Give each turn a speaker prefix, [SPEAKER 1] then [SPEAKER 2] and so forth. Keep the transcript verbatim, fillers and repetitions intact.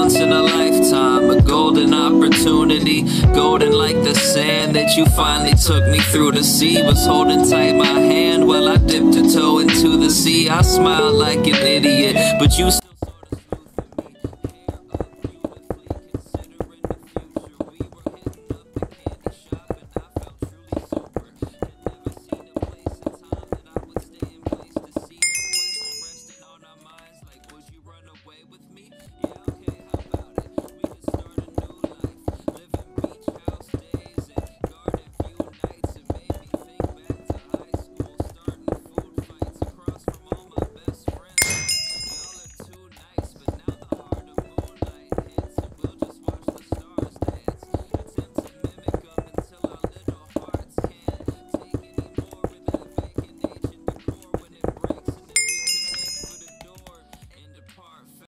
[SPEAKER 1] once in a lifetime, a golden opportunity, golden like the sand that you finally took me through the sea. Was holding tight my hand while I dipped a toe into the sea. I smiled like an idiot, but you